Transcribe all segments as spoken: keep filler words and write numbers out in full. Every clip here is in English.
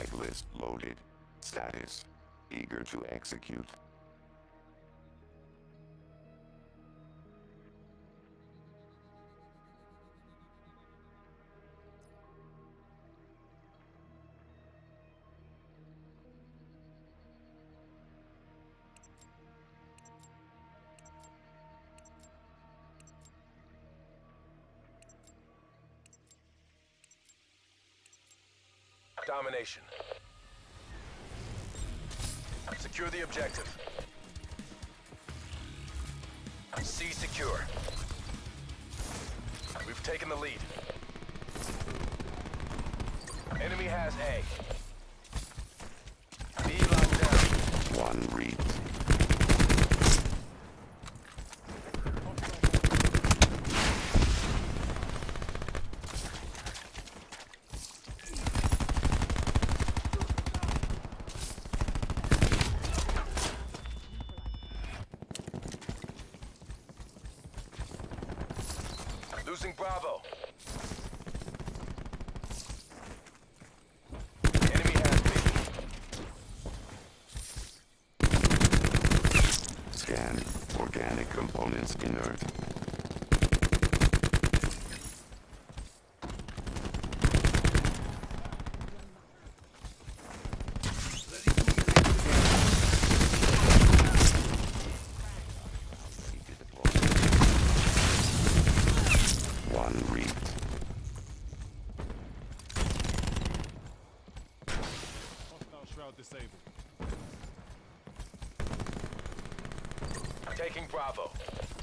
Strike list loaded. Status. Eager to execute. Domination. Secure the objective. C secure. We've taken the lead. Enemy has A. B locked down. One read. Losing Bravo. Enemy has B. Scan. Organic components inert. One read. Hostile shroud disabled. Taking Bravo.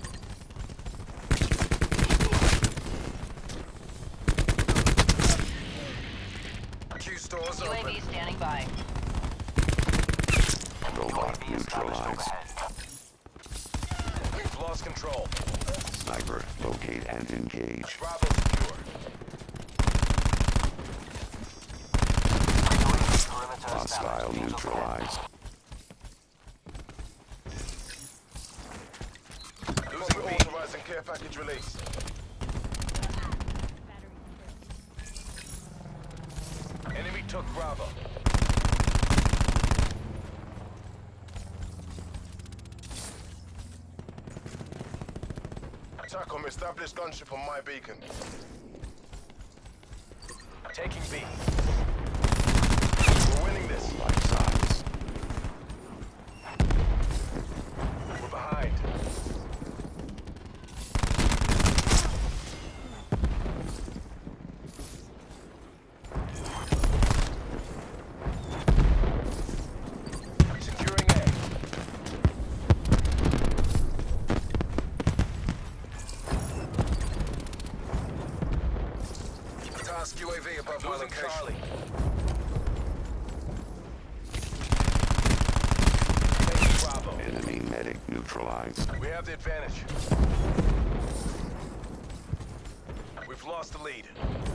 Q stores U A V open. standing by. Robot neutralized. We've lost control. Sniper, locate and engage. Bravo secure. Hostile neutralized. Losing B. Authorizing care package release. Enemy took Bravo. TACOM, established gunship on my beacon. Taking B. We're winning this. Life size. We're behind. Securing A. Task U A V above my location. Charlie. Taking Bravo. Enemy medic neutralized. We have the advantage. We've lost the lead.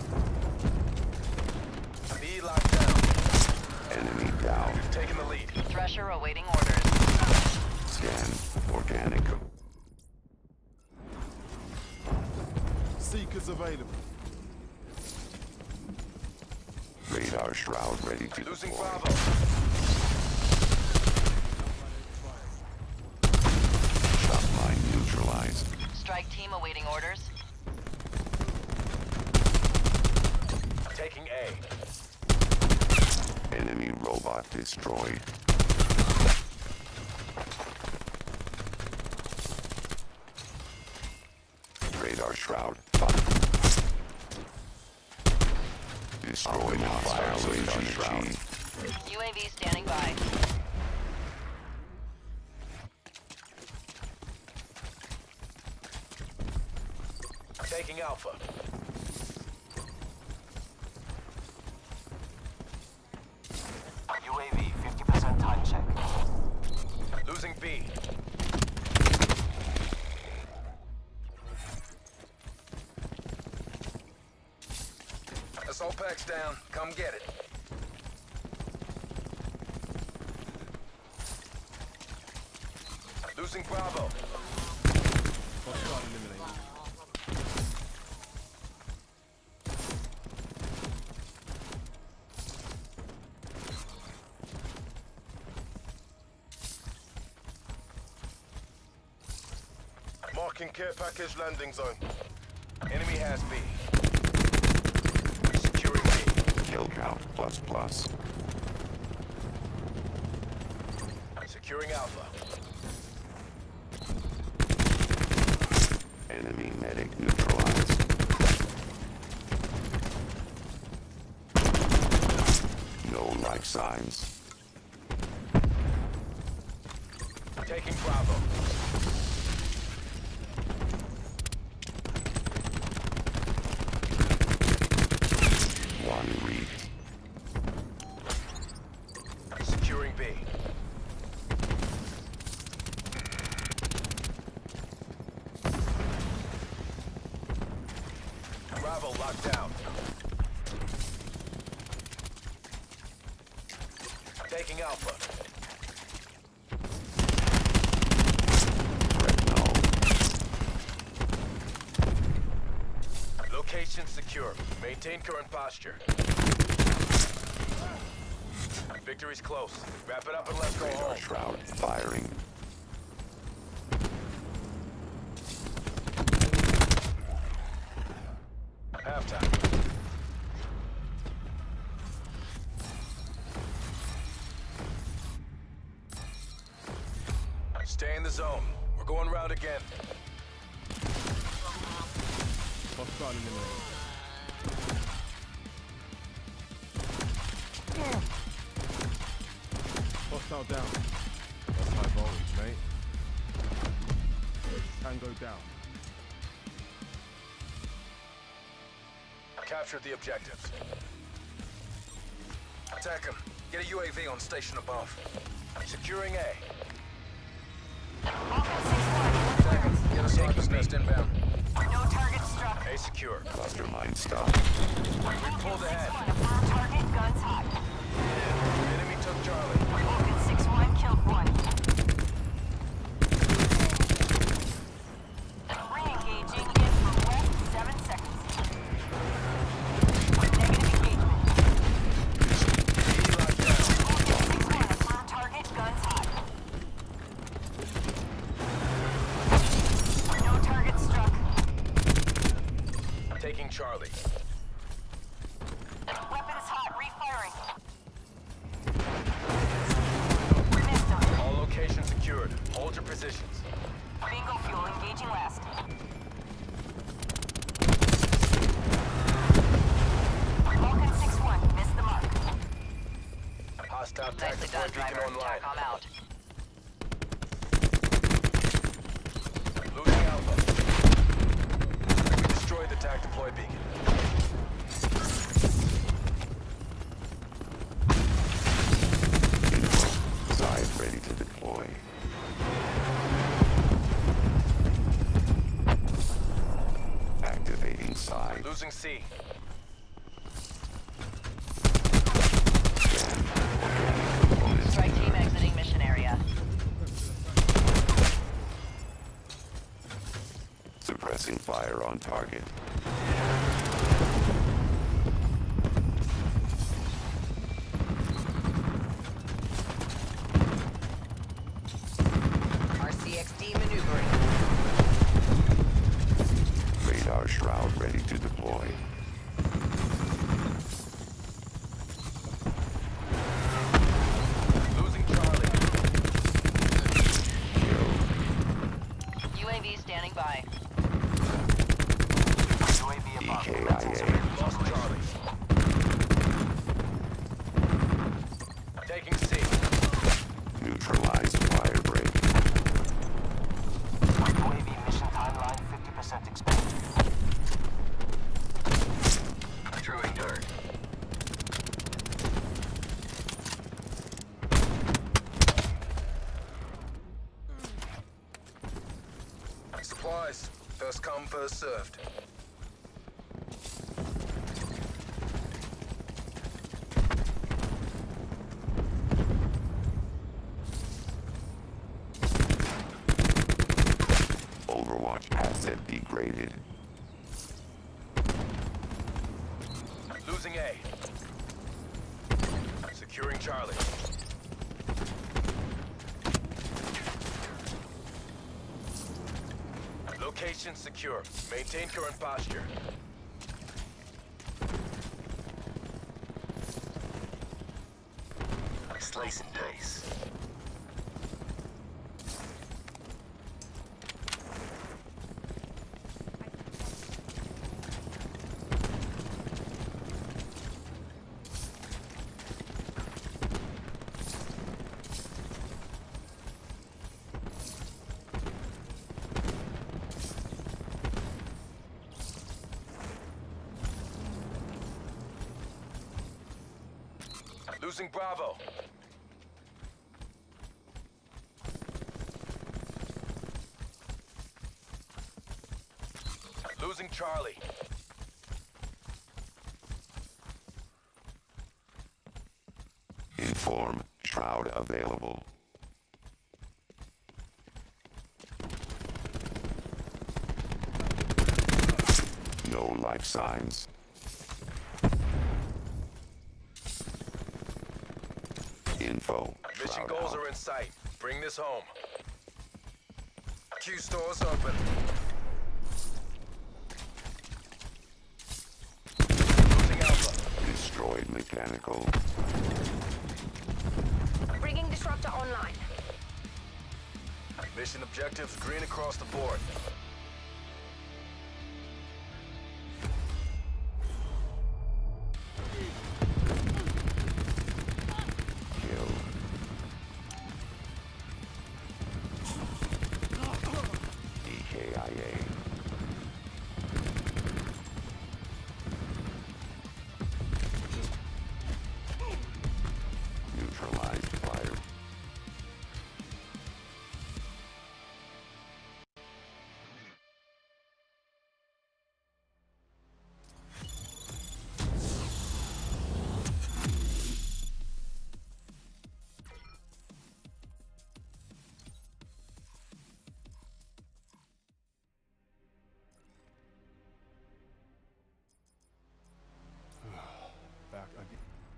B locked down. Enemy down. We've taken the lead. Thresher awaiting orders. Scan. Organic. com- Seekers available. Radar shroud ready to Losing deploy. Bravo. Shot line neutralized. Strike team awaiting orders. Taking A. Enemy robot destroyed. Radar shroud. Fire. Destroyed hostile radar shroud. U A V standing by. Taking Alpha. U A V, fifty percent time check. Losing B. Assault pack's down. Come get it. Losing Bravo. Hostile eliminated. Marking care package landing zone. Enemy has B. Securing B. Kill count plus plus. Securing Alpha. Enemy medic neutralized. No life signs. Taking Bravo. One read. Securing B. Bravo locked down. Taking Alpha. Threat null. Location secure. Maintain current posture. Victory's close. Wrap it up and let's go Radar home. shroud firing. Halftime. Stay in the zone. We're going round again. Hostile eliminated. Hostile down. That's high voltage, mate. Tango down. Captured the objectives. Attack him. Get a U A V on station above. Securing A. Attack him. Get a sniper's nest inbound. No target struck. A secure. Cluster mine stop. We pulled ahead. Affirm target, guns hot. Enemy took Charlie. Vulcan six one killed one. Re-engaging in for west, seven seconds. Negative engagement. B locked down. Vulcan six one, affirm target, guns hot. No target struck. Taking Charlie. Weapons hot, refiring. Missed him. All locations secured. Hold your positions. Bingo fuel engaging last. Vulcan six one, missed the mark. Hostile Nicely tactical done, beacon driver. online. Tac, I'm out. Losing Alpha. We destroyed the tac deploy beacon. Side ready to deploy. Activating side. Losing C. Scan. Organic components. Strike team exiting mission area. Suppressing fire on target. R C X D maneuvering. Radar shroud ready to deploy. Losing Charlie. Kill. U A V standing by. U A V E above. K I A. Lost Charlie. Taking C. Neutralize fire break. U A V mission timeline fifty percent expanded. Throwing dart. Supplies. First come, first served. Overwatch asset degraded. Losing A. Securing Charlie. Location secure. Maintain current posture. Slice and dice. Losing Bravo. Losing Charlie. Inform. Shroud available. No life signs. Info. Mission Shroud goals out. are in sight. Bring this home. Q stores open. Losing Alpha. Destroyed mechanical. Bringing disruptor online. Mission objectives green across the board. Kill. E K I A. Neutralized fire. Back again.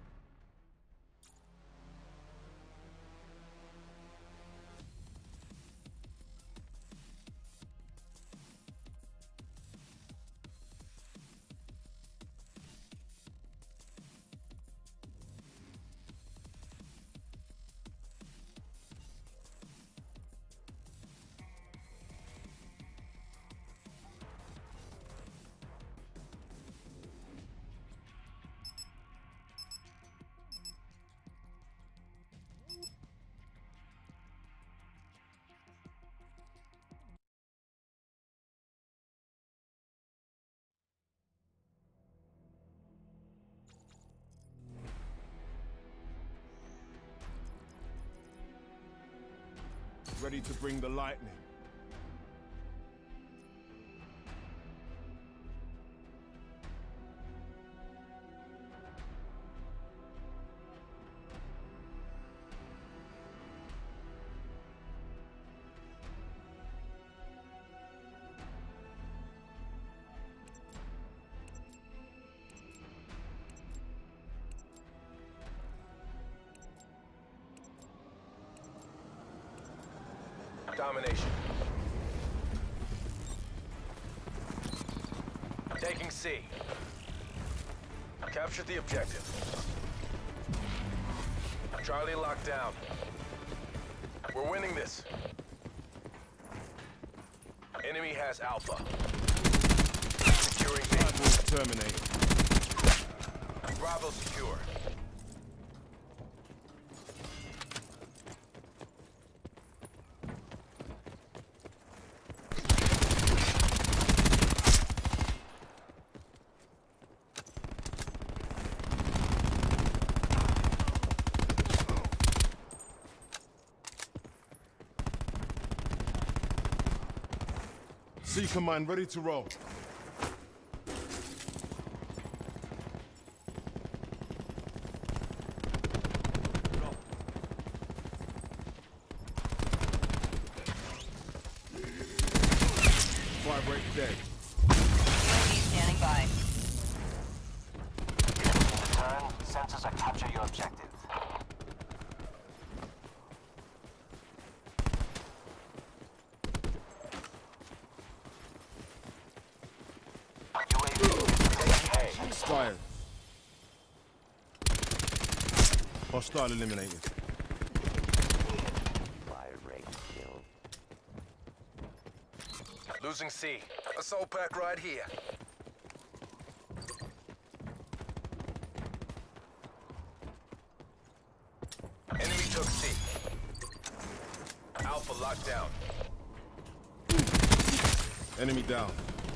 Ready to bring the lightning. Domination. Taking C. Capture the objective. Charlie locked down. We're winning this. Enemy has Alpha. Securing B. Move terminate. Bravo secure. C command ready to roll. Fire break dead. U A V standing by. Return. Sensors are capture your objective. Hostile eliminated. Fire rate killed. Losing C. Assault pack right here. Enemy took C. Alpha locked down. Enemy down.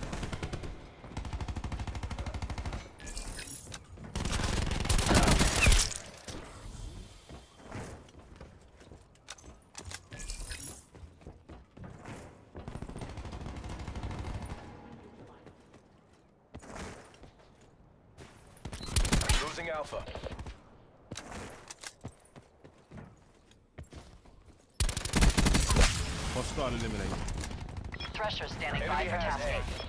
Losing Alpha. Hostile eliminated. Thresher standing by Enemy for has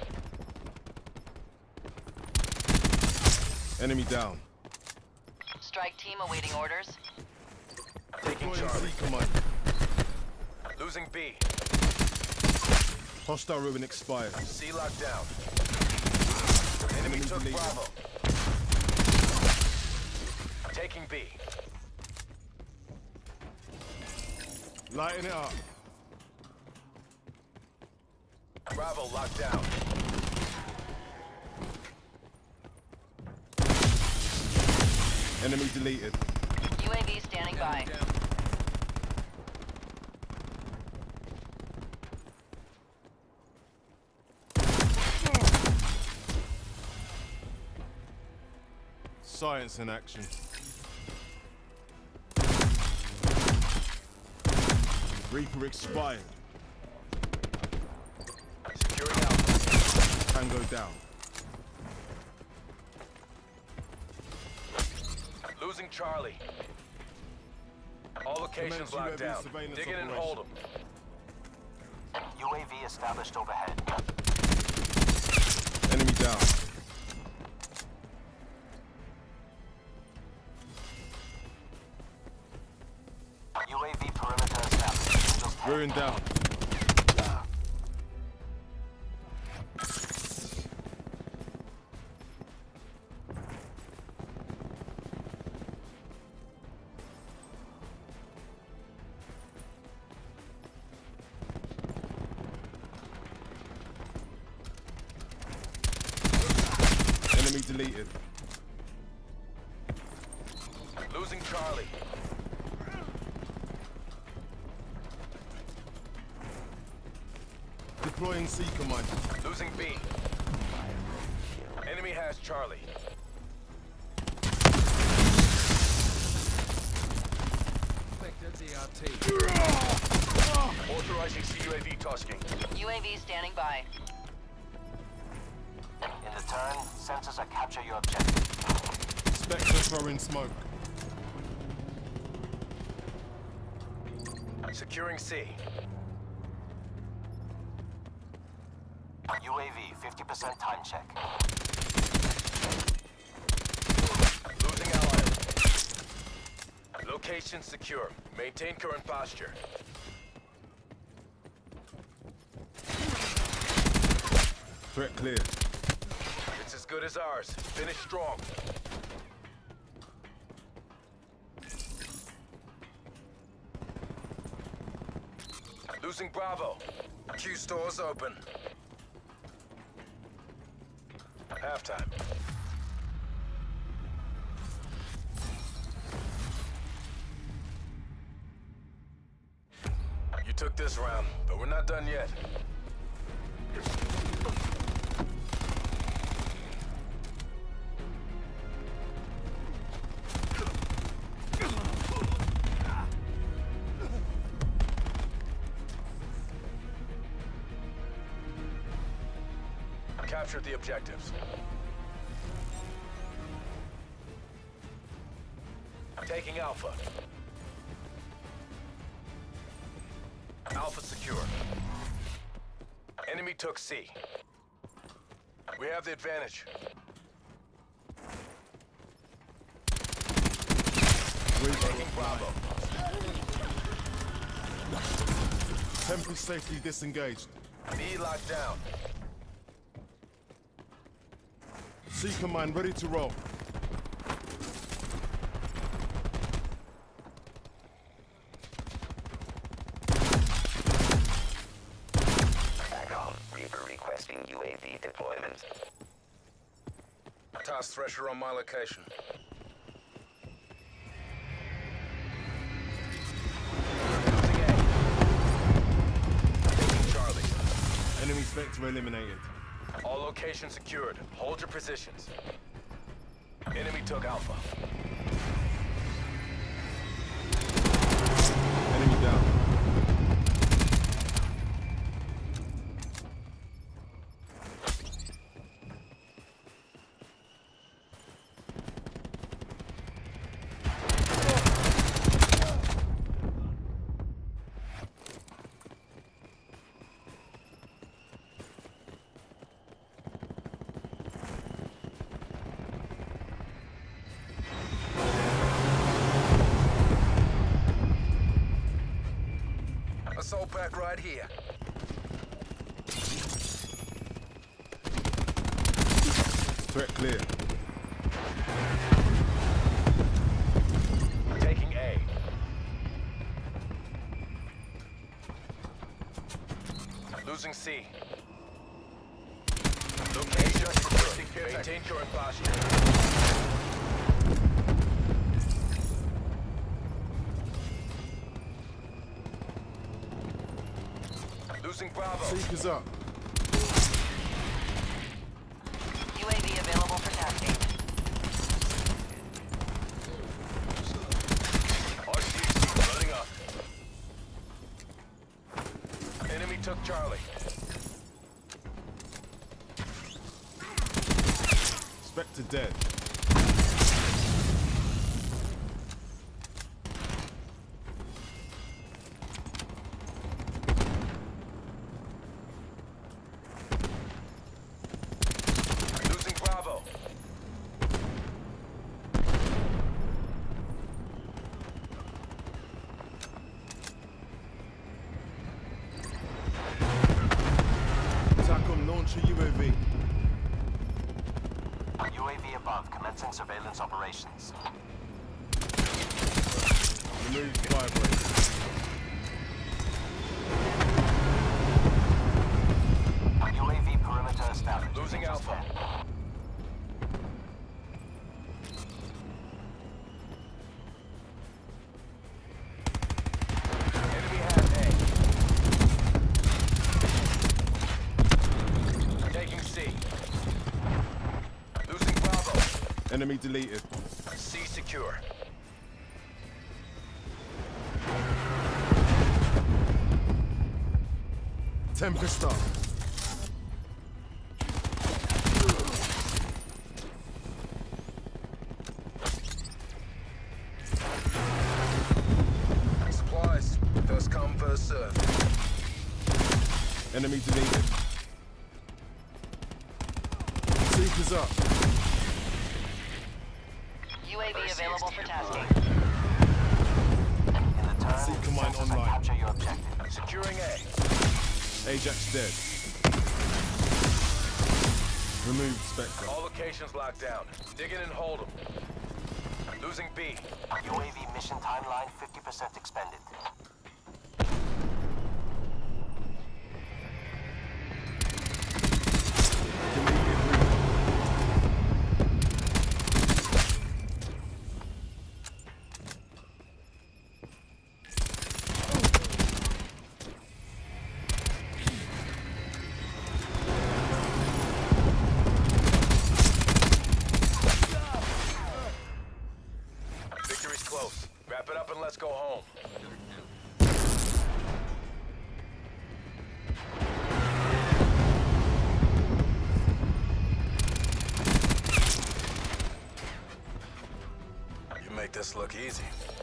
tasking. A. Enemy down. Strike team awaiting orders. Taking Deploying Charlie. C command. Losing B. Hostile Ruin expired. C locked down. Enemy took deleted. Bravo. Taking B. Lighting it up. Bravo locked down. Enemy deleted. U A V standing by. Science in action. Reaper expired. Securing Alpha. Tango down. Losing Charlie. All locations Commence locked U A V down. surveillance Dig in and operation. hold them. U A V established overhead. Enemy down. U A V perimeter established. Angels ten. Ruin down. Enemy deleted. Losing Charlie. Deploying C command. Losing B. Enemy has Charlie. Authorizing C U A V tasking. U A V standing by. In return, sensors are capture your objective. Spectre throwing smoke. Securing C. U A V fifty percent time check. Losing ally. Location secure. Maintain current posture. Threat cleared. It's as good as ours. Finish strong. Losing Bravo. Q stores open. Halftime. You took this round, but we're not done yet. Captured the objectives. Taking Alpha. Alpha secure. Enemy took C. We have the advantage. Taking Bravo. Tempest safely disengaged. B locked down. C command ready to roll. Last Thresher on my location. Losing A. Taking Charlie. Enemy Spectre eliminated. All locations secured. Hold your positions. Enemy took Alpha. Enemy down. Assault pack right here. Threat clear. Taking A. Losing C. Location secured. Maintain current posture. Losing Bravo. Seekers up. U A V available for tasking. R C X running up. Enemy took Charlie. Spectre dead. Losing Bravo. TACOM launch a U A V. U A V above, commencing surveillance operations. Remove vibrate. U A V perimeter established. Losing Alpha. Enemy has A. Taking C. Losing Bravo. Enemy deleted. C secure. Tempest up. Supplies. First come, first serve. Enemy deleted. Seekers up. U A V available for tasking. In the turn, Seeker mine sensors online. capture your objective. Securing A. Ajax dead. Remove Spectre. All locations locked down. Dig in and hold them. Losing B. U A V mission timeline fifty percent expended. Victory's close. Wrap it up and let's go home. You make this look easy.